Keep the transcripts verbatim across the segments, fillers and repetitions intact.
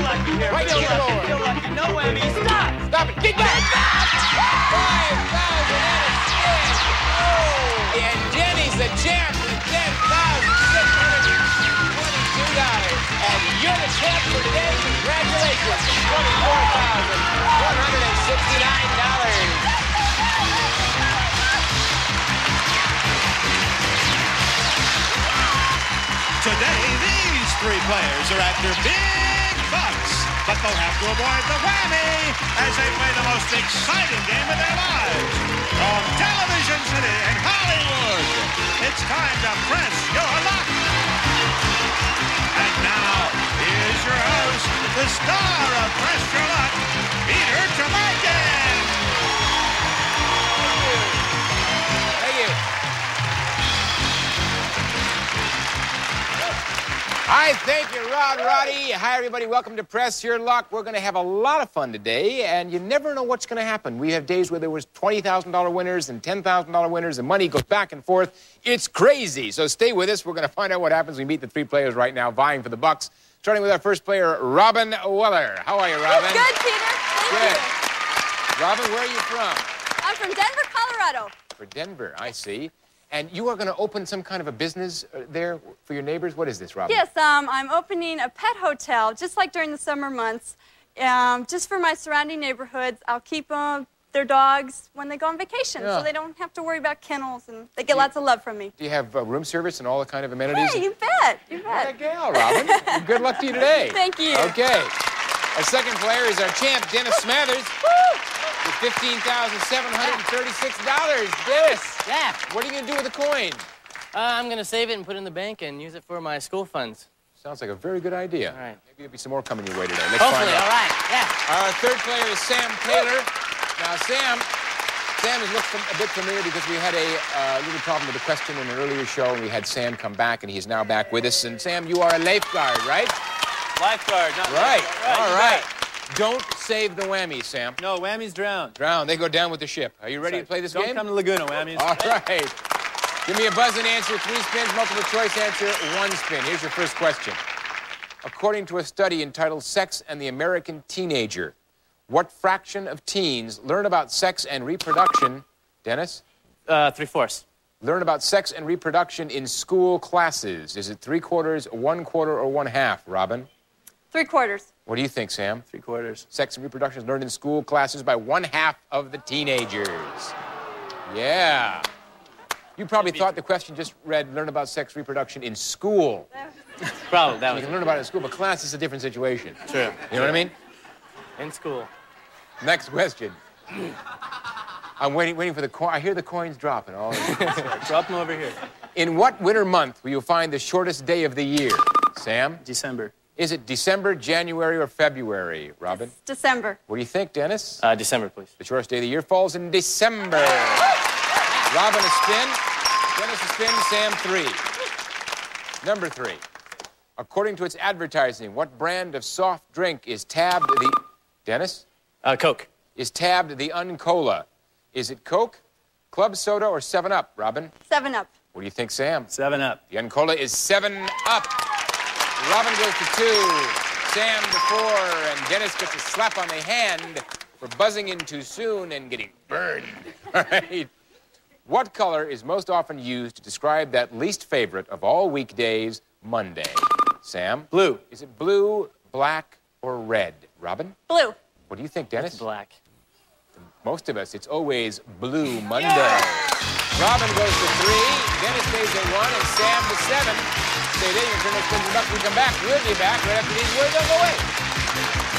lucky here. Right feel to the lucky, floor. feel lucky. No whammy. Stop! Stop it. Get back. five thousand and a spin. Oh. And Jenny's the champ with ten thousand six hundred twenty-two dollars. And you're the champ for today. Congratulations. twenty-four thousand one hundred sixty-nine dollars. Today, these three players are after big bucks, but they'll have to avoid the whammy as they play the most exciting game of their lives. From Television City in Hollywood, it's time to press your luck. And now, here's your host, the star of Press Your Luck, Peter Tomarken. Thank you. Hi, thank you, Rod Roddy. Hi, everybody. Welcome to Press Your Luck. We're going to have a lot of fun today, and you never know what's going to happen. We have days where there was twenty thousand dollar winners and ten thousand dollar winners, and money goes back and forth. It's crazy. So stay with us. We're going to find out what happens. We meet the three players right now vying for the bucks. Starting with our first player, Robin Weller. How are you, Robin? Good, Peter. Thank Good. you. Robin, where are you from? I'm from Denver, Colorado. For Denver, I see. And you are going to open some kind of a business uh, there for your neighbors? What is this, Robin? Yes, um, I'm opening a pet hotel, just like during the summer months, um, just for my surrounding neighborhoods. I'll keep uh, their dogs when they go on vacation, Yeah. so they don't have to worry about kennels, and they get you, lots of love from me. Do you have uh, room service and all the kind of amenities? Yeah, you bet. You What a bet. gal, Robin. Well, good luck to you today. Thank you. Okay. Our second player is our champ, Dennis Smathers, with fifteen thousand seven hundred thirty-six dollars. Dennis, Yeah. what are you going to do with the coin? Uh, I'm going to save it and put it in the bank and use it for my school funds. Sounds like a very good idea. All right. Maybe there'll be some more coming your way today. Let's Hopefully, find out. all right. Yeah. Our third player is Sam Taylor. Now, Sam, Sam has looked a bit familiar because we had a uh, little problem with a question in an earlier show, and we had Sam come back, and he's now back with us. And Sam, you are a lifeguard, right? Lifeguard, not Right. lifeguard. All you right. bet. Don't save the whammies, Sam. No, whammies drown. Drown. They go down with the ship. Are you ready to play this Don't game? come to Laguna, whammies. All right. Give me a buzz and answer. Three spins, multiple choice answer, one spin. Here's your first question. According to a study entitled Sex and the American Teenager, what fraction of teens learn about sex and reproduction, Dennis? Uh, three-fourths. Learn about sex and reproduction in school classes. Is it three quarters, one quarter, or one half, Robin? Three quarters. What do you think, Sam? Three quarters. Sex and reproduction is learned in school classes by one half of the teenagers. Yeah. You probably thought the question just read, learn about sex reproduction in school. Probably. That You was can learn about it in school, but class is a different situation. true. You know what I mean? In school. Next question. I'm waiting, waiting for the coin. I hear the coins dropping. All Drop them over here. In what winter month will you find the shortest day of the year? Sam? December. Is it December, January, or February, Robin? December. What do you think, Dennis? Uh, December, please. The shortest day of the year falls in December. Robin a spin, Dennis a spin, Sam three. Number three. According to its advertising, what brand of soft drink is tabbed the... Dennis? Uh, Coke. Is tabbed the Uncola? Is it Coke, Club Soda, or seven up, Robin? Seven up. What do you think, Sam? Seven up. The Uncola is seven up. Robin goes to two, Sam to four, and Dennis gets a slap on the hand for buzzing in too soon and getting burned. All right. What color is most often used to describe that least favorite of all weekdays, Monday? Sam? Blue. Is it blue, black, or red? Robin? Blue. What do you think, Dennis? Black. Most of us, it's always Blue Monday. Robin goes to three, Dennis stays at one, and Sam to seven. Stay there, your turn to spin the buck. We come back. We'll be back right after these words. Don't go away.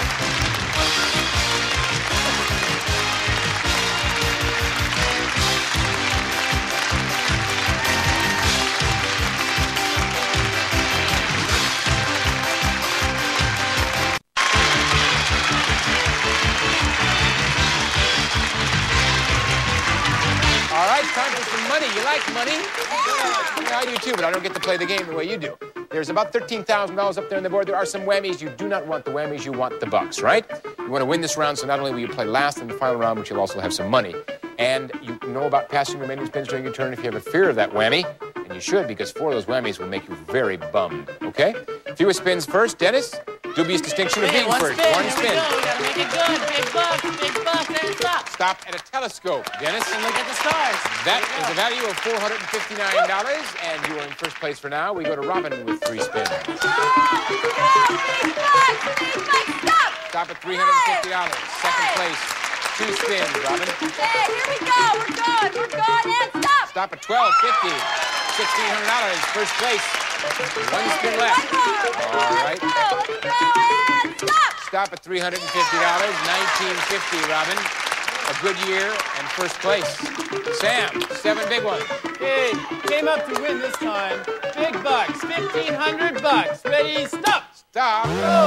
All right, time for some money. You like money? Yeah, I do too, but I don't get to play the game the way you do. There's about thirteen thousand dollars up there on the board. There are some whammies. You do not want the whammies. You want the bucks, right? You want to win this round, so not only will you play last in the final round, but you'll also have some money. And you know about passing remaining spins during your turn if you have a fear of that whammy. And you should, because four of those whammies will make you very bummed, okay? Fewest spins first. Dennis, dubious distinction of Hey, being one first. spin. One Here spin. we go. We gotta make it good. Big bucks, big bucks, and stop. Stop at a telescope, Dennis. And look at the stars. That is a value of four hundred fifty-nine dollars, and you are in first place for now. We go to Robin with three spins. Big bucks, big bucks, stop. Stop at three hundred fifty dollars. Second place, two spins, Robin. Okay, here we go. We're going, we're going, and stop. Stop at twelve fifty. sixteen hundred dollars, first place. One spin left. All right. Let's go, let's go, and stop. Stop at three hundred fifty dollars, nineteen fifty, Robin. A good year and first place. Sam, seven big ones. Okay, came up to win this time. Big bucks, fifteen hundred bucks. Ready, stop. Stop.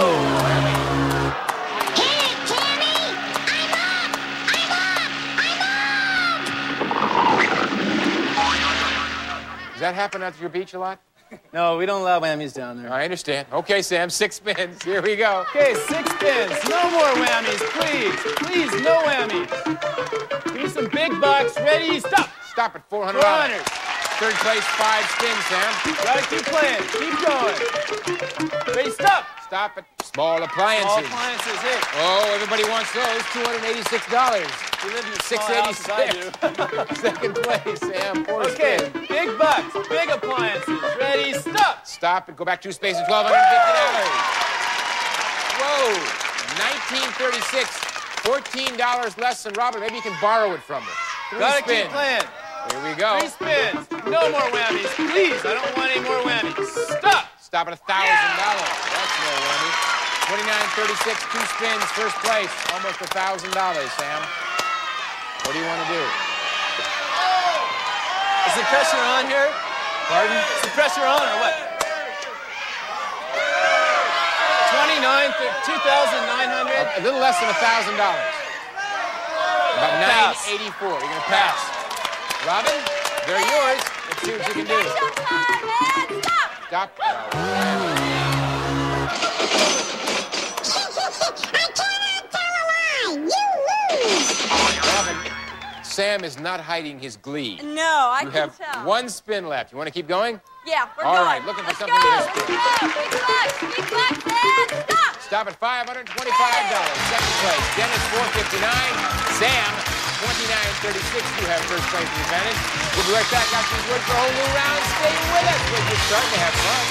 Does that happen at your beach a lot? No, we don't allow whammies down there. I understand. Okay, Sam, six spins. Here we go. Okay, six spins. No more whammies, please. Please, no whammies. Give me some big bucks. Ready, stop. Stop at four hundred four dollars. hundred. Third place, five spins, Sam. Gotta keep playing. Keep going. Ready, stop. Stop at small appliances. All appliances hit. Oh, everybody wants those. two hundred eighty-six dollars. You live in a six small house as I eighty-six. do. Second place, Sam. Four Okay, spins. big bucks, big appliances. Ready, stop. Stop and go back two spaces, twelve fifty dollars. Whoa, nineteen thirty-six, fourteen dollars less than Robin. Maybe you can borrow it from her. Three Gotta spins. keep playing. Here we go. Three spins. No more whammies, please. I don't want any more whammies. Stop. Stop at one thousand dollars. That's no whammy. twenty-nine thirty-six, two spins, first place. Almost one thousand dollars, Sam. What do you want to do? Is the pressure on here? Pardon? Is the pressure on or what? twenty-nine, two thousand nine hundred. A little less than one thousand dollars. About nine Pass. eighty-four. You're going to pass. Robin, they're yours. Let's see what you can do. Time, and stop. Stop. Robin, Sam is not hiding his glee. No, I You can have tell. one spin left. You want to keep going? Yeah, we're All going. right, looking for Let's something go. to Let's spin. go. Big bucks, big bucks, and stop. Stop at five hundred twenty-five dollars. Second place. Dennis, four fifty-nine. Sam, twenty-nine thirty-six. You have first place advantage. We'll be right back after these words for a whole new round. Stay with us. We're just starting to have fun.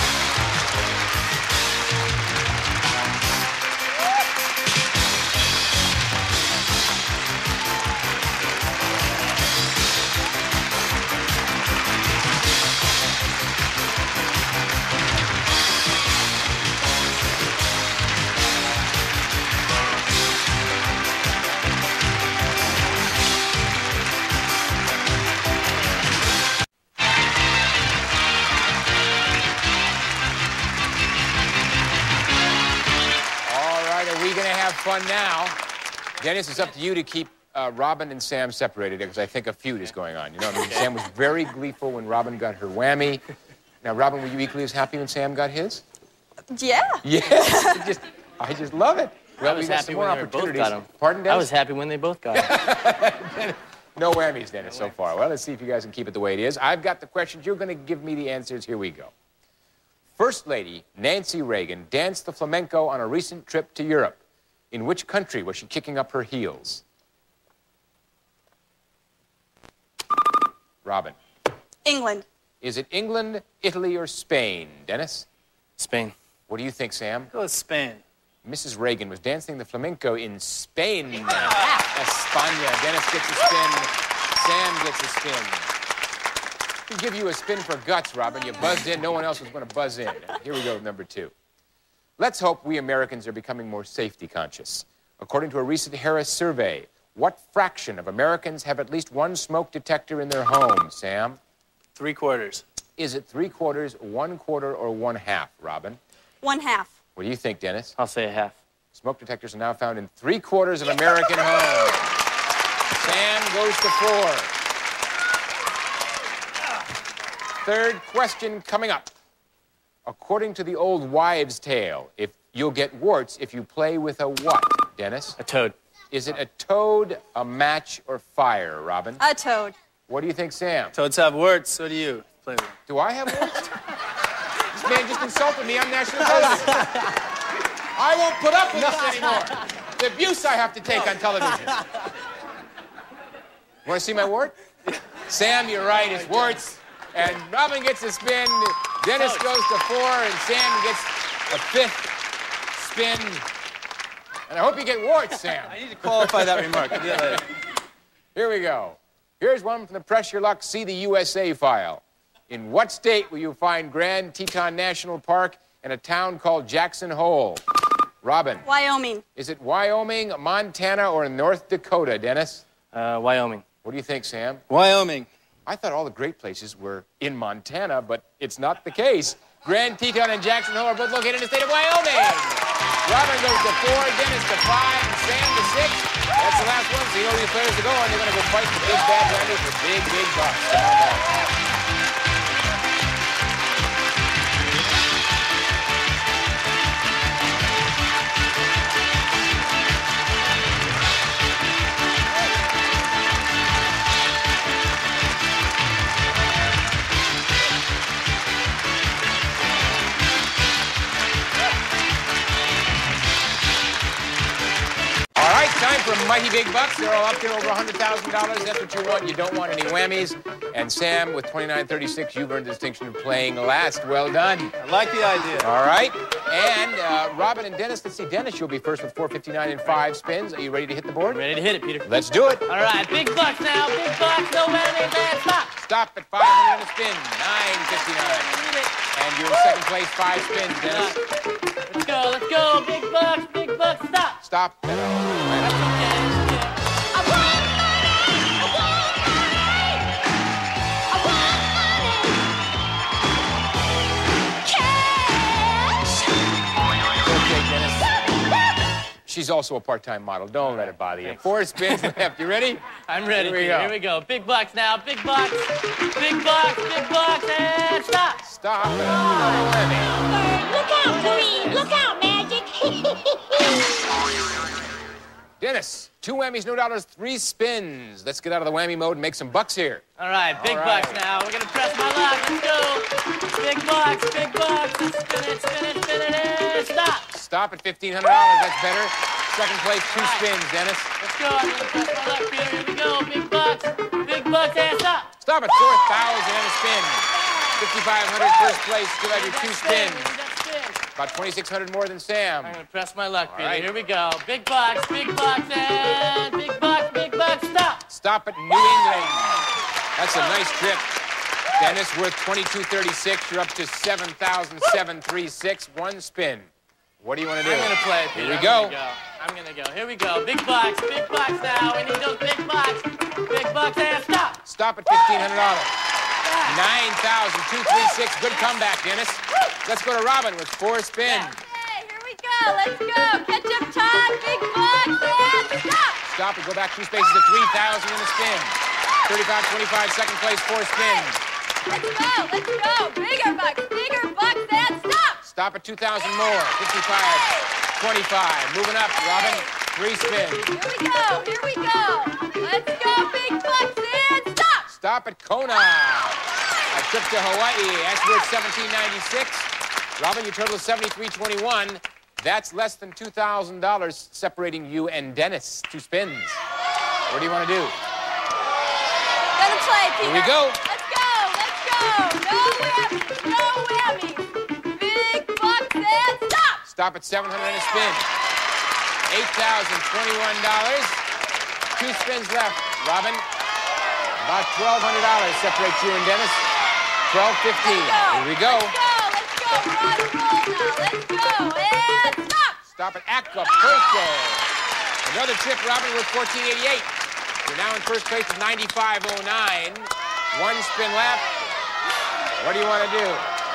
Fun now. Dennis, it's up to you to keep uh, Robin and Sam separated because I think a feud is going on. You know, I mean, Sam was very gleeful when Robin got her whammy. Now, Robin, were you equally as happy when Sam got his? Yeah. Yes. I just, I just love it. Well, I was we got happy some more when they both opportunities. got 'em. Pardon, Dennis? I was happy when they both got it. No whammies, Dennis, so far. Well, let's see if you guys can keep it the way it is. I've got the questions. You're going to give me the answers. Here we go. First Lady Nancy Reagan danced the flamenco on a recent trip to Europe. In which country was she kicking up her heels? Robin. England. Is it England, Italy, or Spain? Dennis? Spain. What do you think, Sam? Go with Spain. Missus Reagan was dancing the flamenco in Spain. España. Dennis gets a spin. Sam gets a spin. I can give you a spin for guts, Robin. You buzzed in. No one else was going to buzz in. Here we go with number two. Let's hope we Americans are becoming more safety conscious. According to a recent Harris survey, what fraction of Americans have at least one smoke detector in their home, Sam? Three quarters. Is it three quarters, one quarter, or one half, Robin? One half. What do you think, Dennis? I'll say a half. Smoke detectors are now found in three quarters of American homes. Sam goes to four. Third question coming up. According to the old wives' tale, if you'll get warts if you play with a what, Dennis? A toad. Is it a toad, a match, or fire, Robin? A toad. What do you think, Sam? Toads have warts. So do you. Play with them. Do I have warts? This man just insulted me on national television. won't put up with this anymore. The abuse I have to take on television. Want to see my wart? Sam, you're right, it's warts. And Robin gets a spin, Dennis goes to four, and Sam gets a fifth spin. And I hope you get warts, Sam. I need to qualify that remark. I'll do that later. Here we go. Here's one from the Press Your Luck See the U S A file. In what state will you find Grand Teton National Park and a town called Jackson Hole? Robin. Wyoming. Is it Wyoming, Montana, or North Dakota, Dennis? Uh, Wyoming. What do you think, Sam? Wyoming. I thought all the great places were in Montana, but it's not the case. Grand Teton and Jackson Hole are both located in the state of Wyoming. Robin goes to four, Dennis to five, and Sam to six. That's the last one, so you know where these players are going. They're going to go fight the big bad Randy for big, big bucks. Time for mighty big bucks. They're all up there over one hundred thousand dollars. That's what you want. You don't want any whammies. And Sam, with twenty-nine thirty-six, you've earned the distinction of playing last. Well done. I like the idea. All right. And uh, Robin and Dennis, let's see. Dennis, you'll be first with four fifty-nine and five spins. Are you ready to hit the board? Ready to hit it, Peter. Let's do it. All right, big bucks now. Big bucks. No whammies. And stop. Stop at five hundred and a spin. nine fifty-nine. And you're in second place, five spins, Dennis. Let's go. Let's go. Big bucks. Big bucks. Stop. Stop. That's okay. She's also a part-time model. Don't let it bother you. Four spins left. You ready? I'm ready. Here we Peter. go. Here we go. Big bucks now. Big bucks. Big bucks. Big bucks. And stop. Stop. Look out, Kareem. Look out, Magic. Dennis, two whammies, no dollars, three spins. Let's get out of the whammy mode and make some bucks here. All right, big All right. bucks now. We're going to press my luck. Let's go. Big bucks. Big bucks. Spin it, spin it, spin it, and stop. Stop at fifteen hundred dollars. That's better. Second place, two spins, Dennis. Let's go. I'm going to press my luck, Peter. Here we go. Big bucks. Big bucks, and stop. Stop at four thousand and a spin. fifty-five hundred, first place. Still have your two spins. About twenty-six hundred more than Sam. I'm going to press my luck, Peter. right. Here we go. Big bucks, big bucks, and big bucks, big bucks, stop. Stop at New England. That's a nice trip. Dennis, worth twenty-two thirty-six. You're up to seven thousand seven hundred thirty-six. One spin. What do you want to do? I'm going to play it, Peter. Here we I'm go. Gonna go. I'm going to go. Here we go. Big bucks, big bucks now. We need those big bucks. Big bucks, and stop. Stop at fifteen hundred dollars. nine thousand two hundred thirty-six. Good comeback, Dennis. Let's go to Robin with four spins. Okay, here we go. Let's go. Catch up time. Big bucks. And stop. Stop and go back two spaces to three thousand in a spin. thirty-five twenty-five, second place, four spins. Let's go. Let's go. Bigger bucks. Bigger bucks. And stop. Stop at two thousand more. fifty-five twenty-five. Moving up, Robin. Three spins. Here we go. Here we go. Let's go. Big bucks. And stop. Stop at Kona. A trip to Hawaii. That's worth seventeen ninety-six. Robin, your total is seventy-three twenty-one. That's less than two thousand dollars separating you and Dennis. Two spins. What do you want to do? Gonna play, Peter. Here we go. Let's go. Let's go. No whammies. No whammies. Big bucks and stop. Stop at seven hundred and a spin. eight thousand twenty-one dollars. Two spins left. Robin, about twelve hundred dollars separates you and Dennis. twelve fifteen. Here we go. Let's go. Let's go. We're on a roll now. Let's go. And stop. Stop at Acapulco. Another trip, Robin, worth fourteen eighty-eight. You're now in first place with ninety-five oh nine. One spin left. What do you want to do?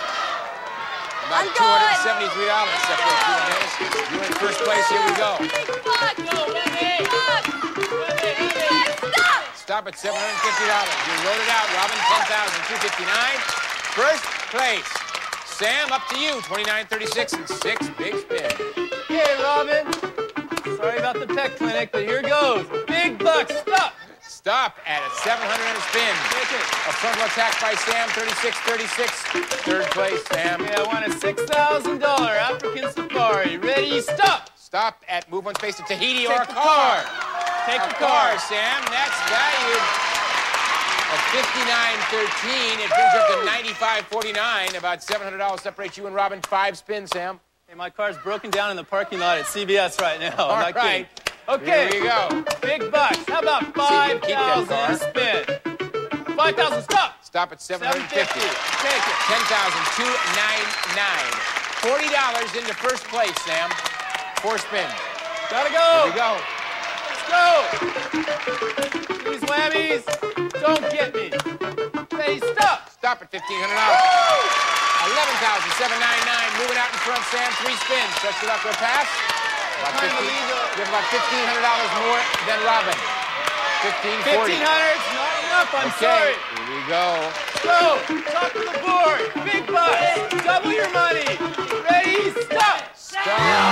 About I'm two hundred going. seventy-three dollars separates you and Dennis. You're in first place. Here we go. Big bucks. Go, Wendy. Big bucks. Big bucks. Stop. Stop at seven hundred fifty dollars. You wrote it out, Robin. ten thousand two hundred fifty-nine. First place. Sam, up to you. twenty-nine thirty-six and six big spins. Hey, Robin. Sorry about the pet clinic, but here goes. Big bucks. Stop. Stop at a seven hundred and a spin. Take it. A frontal attack by Sam, thirty-six thirty-six. Third place, Sam. Okay, I want a six thousand dollar African safari. Ready, stop. Stop at move one space to Tahiti Take or a the car. Take a the car, car. Sam. That's valued at fifty-nine thirteen. It brings you up to ninety-five forty-nine. About seven hundred dollars separates you and Robin. Five spins, Sam. Hey, my car's broken down in the parking lot at C V S right now. All I'm not right. kidding. Okay. Here we go. Big bucks. How about See if five you can keep that thousand a spin? Five thousand. Stop. Stop at seven hundred fifty. Take it. ten thousand two ninety-nine. Forty dollars into first place, Sam. Four spins. Gotta go. Here we go. Let's go. These whammies don't get me. Ready, stop. Stop at fifteen hundred dollars. eleven thousand seven hundred ninety-nine. Moving out in front, Sam. Three spins. Trust your luck for a pass. About Time to fifteen, leave the- you have about fifteen hundred dollars more than Robin. fifteen forty. Fifteen hundred's not enough. I'm Okay, sorry. here we go. Go. Top of the board. Big bucks. Double your money. Ready, stop. Stop.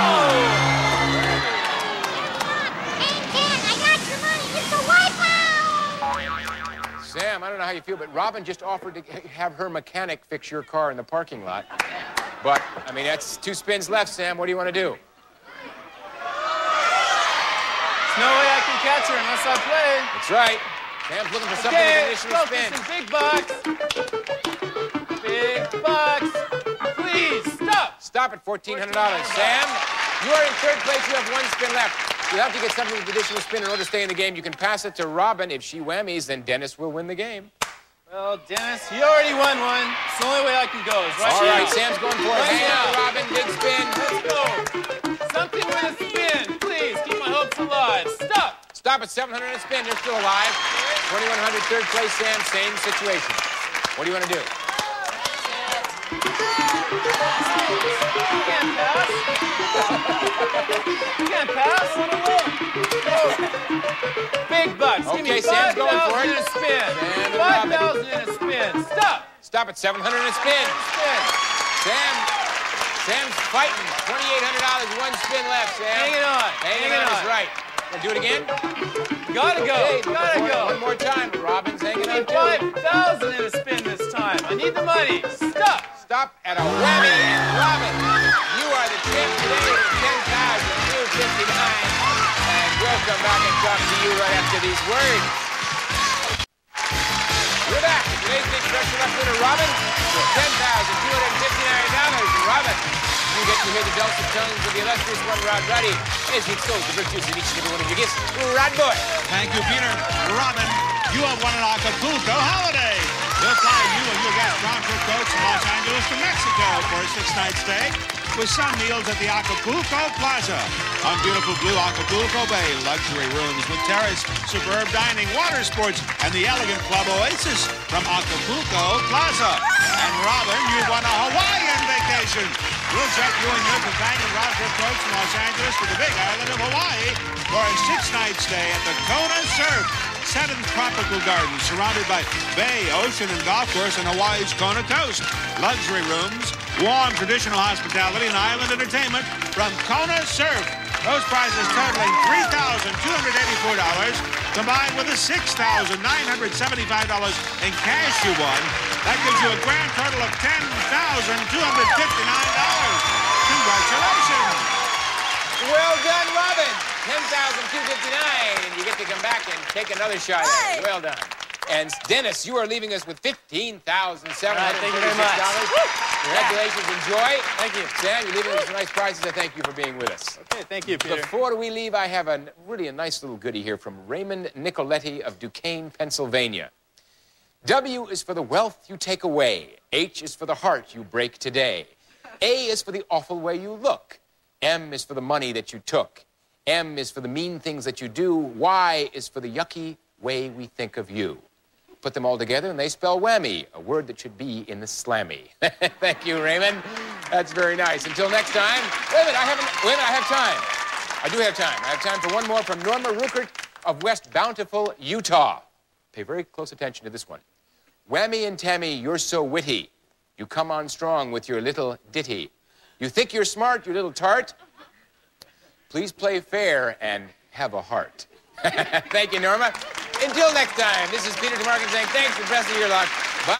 Hey, Ken, I got your money. It's a wipeout. Sam, I don't know how you feel, but Robin just offered to have her mechanic fix your car in the parking lot. But, I mean, that's two spins left, Sam. What do you want to do? There's no way I can catch her unless I play. That's right. Sam's looking for something Okay, with additional focus spin. and big bucks. Big bucks. Please, stop. Stop at fourteen hundred dollars. Sam, you are in third place. You have one spin left. You'll have to get something with additional spin in order to stay in the game. You can pass it to Robin. If she whammies, then Dennis will win the game. Well, Dennis, you already won one. It's the only way I can go. Is right All right, now. Sam's going for it. Right Hang now. on, Robin. Big spin. Let's go. Something with a spin. Please, keep my hopes alive. Stop. Stop at seven hundred and spin. They're still alive. twenty-one hundred, third place, Sam. Same situation. What do you want to do? You can't pass. You can't pass. Oh. Big bucks. Give Okay, me Sam's five going for thousand it. in a spin. Sam and Five Robin. thousand in a spin. Stop. Stop at seven hundred and spin. Spin. Sam, Sam's fighting. twenty-eight hundred dollars, one spin left, Sam. Hang it on. Hanging Hang it on is on. right. Want to do it again? Gotta go. Okay, Gotta one, go. One more time. Robin's hanging Give on me five too. thousand in a spin this time. I need the money. Stop. Stop at a whammy, and Robin, you are the champ today with ten thousand two fifty-nine. And we'll come back and talk to you right after these words. We're back. Today's big pressure luck winner, Robin, with ten thousand two hundred fifty-nine dollars. And Robin, you get to hear the dulcet tones of the illustrious one, Rod Ruddy, as he extols the virtues in each and every one of your gifts. Rod Boy. Thank you, Peter. Robin, you have won an Acapulco holiday. We'll fly you and your guest round trip coach from Los Angeles to Mexico for a six-night stay with some meals at the Acapulco Plaza. On beautiful blue Acapulco Bay, luxury rooms with terrace, superb dining, water sports, and the elegant Club Oasis from Acapulco Plaza. And Robin, you won a Hawaiian vacation. We'll jet you and your companion round trip coach from Los Angeles to the big island of Hawaii for a six-night stay at the Kona Surf. Set in tropical gardens surrounded by bay, ocean, and golf course on Hawaii's Kona coast. Luxury rooms, warm traditional hospitality, and island entertainment from Kona Surf. Those prizes totaling three thousand two hundred eighty-four dollars combined with the six thousand nine hundred seventy-five dollars in cash you won. That gives you a grand total of ten thousand two hundred fifty-nine dollars. Congratulations. Well done, Robin. ten thousand two hundred fifty-nine dollars, and you get to come back and take another shot at it. Well done. And Dennis, you are leaving us with fifteen thousand seven hundred thirty-six dollars. All right, thank you very much. Congratulations. Enjoy. Thank you. Sam, you're leaving us with some nice prizes. I thank you for being with us. Okay, thank you, Peter. Before we leave, I have a really a nice little goodie here from Raymond Nicoletti of Duquesne, Pennsylvania. W is for the wealth you take away. H is for the heart you break today. A is for the awful way you look. M is for the money that you took. M is for the mean things that you do. Y is for the yucky way we think of you. Put them all together and they spell whammy, a word that should be in the slammy. Thank you, Raymond. That's very nice. Until next time. Wait a minute, I haven't, wait a minute, I have time. I do have time. I have time for one more from Norma Ruckert of West Bountiful, Utah. Pay very close attention to this one. Whammy and Tammy, you're so witty. You come on strong with your little ditty. You think you're smart, you little tart? Please play fair and have a heart. Thank you, Norma. Until next time, this is Peter DeMarkin saying thanks for pressing your luck. Bye.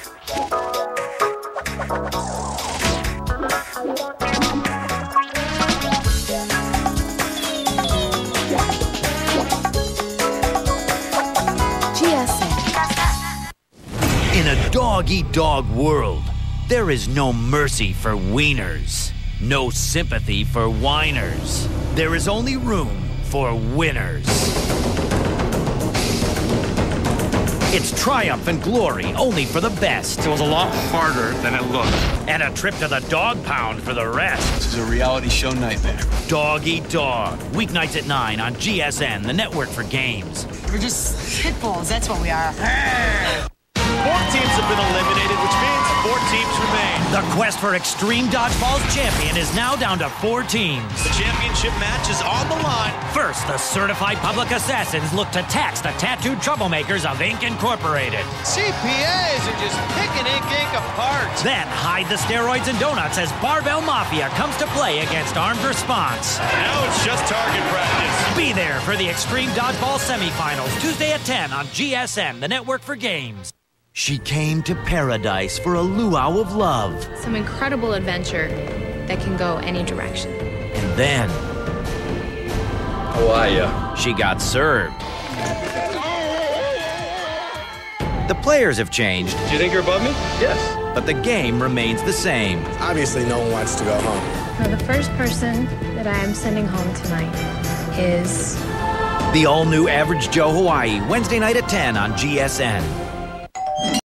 G S N. In a dog-eat-dog world, there is no mercy for wieners, no sympathy for whiners. There is only room for winners. It's triumph and glory only for the best. It was a lot harder than it looked. And a trip to the dog pound for the rest. This is a reality show nightmare. Dog Eat Dog. Weeknights at nine on G S N, the network for games. We're just pit bulls, that's what we are. Four teams have been eliminated, which means four teams remain. The quest for Extreme Dodgeball's champion is now down to four teams. The championship match is on the line. First, the certified public assassins look to tax the tattooed troublemakers of Ink Incorporated. C P As are just picking Ink Inc apart. Then hide the steroids and donuts as Barbell Mafia comes to play against Armed Response. Now it's just target practice. Be there for the Extreme Dodgeball semifinals, Tuesday at ten on G S N, the network for games. She came to paradise for a luau of love. Some incredible adventure that can go any direction. And then... How are ya? She got served. The players have changed. Do you think you're above me? Yes. But the game remains the same. Obviously, no one wants to go home. Now, the first person that I am sending home tonight is... The all-new Average Joe Hawaii, Wednesday night at ten on G S N.